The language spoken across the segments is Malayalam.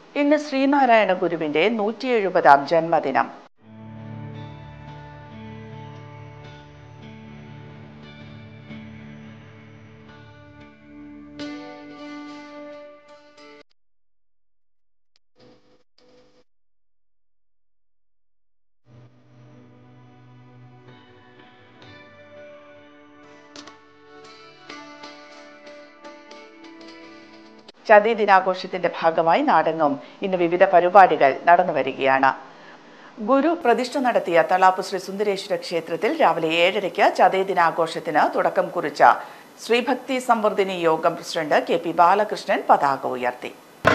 ഇന്ന് ശ്രീനാരായണ ഗുരുവിന്റെ 170-ാം ജന്മദിനം. ചതയ ദിനാഘോഷത്തിന്റെ ഭാഗമായി നാടെങ്ങും ഇന്ന് വിവിധ പരിപാടികൾ നടന്നു വരികയാണ്. ഗുരു പ്രതിഷ്ഠ നടത്തിയ തളാപ്പ് ശ്രീ സുന്ദരേശ്വര ക്ഷേത്രത്തിൽ രാവിലെ 7:30 ചതയ ദിനാഘോഷത്തിന് തുടക്കം കുറിച്ച ശ്രീഭക്തി സംവർദ്ധിനി യോഗം പ്രസിഡന്റ് KP ബാലകൃഷ്ണൻ പതാക ഉയർത്തി.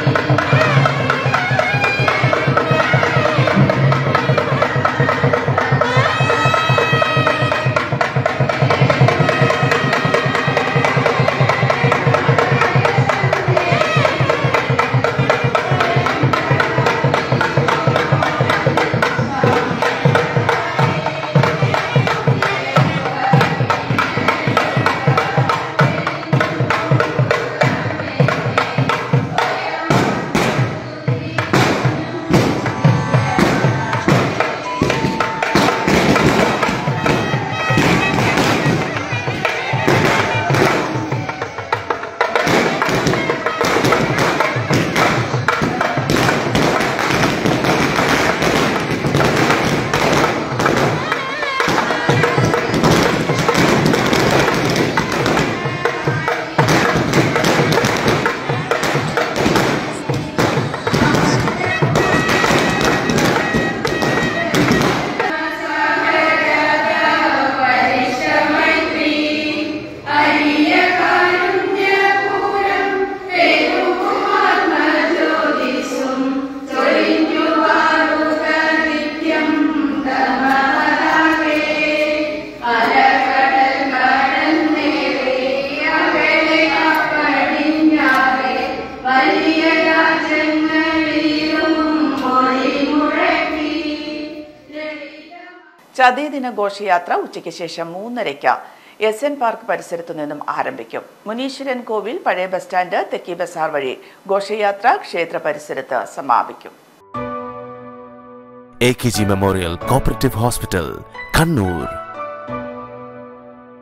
ചതയ ദിന ഘോഷയാത്ര ഉച്ചയ്ക്ക് ശേഷം 3:30 SN പാർക്ക് പരിസരത്തു നിന്നും ആരംഭിക്കും. മുനീശ്വരൻ കോവിൽ, പഴയ ബസ് സ്റ്റാൻഡ്, തെക്കി ബസാർ വഴി ഘോഷയാത്ര ക്ഷേത്ര പരിസരത്ത് സമാപിക്കും. AKG memorial cooperative hospital, Kannur.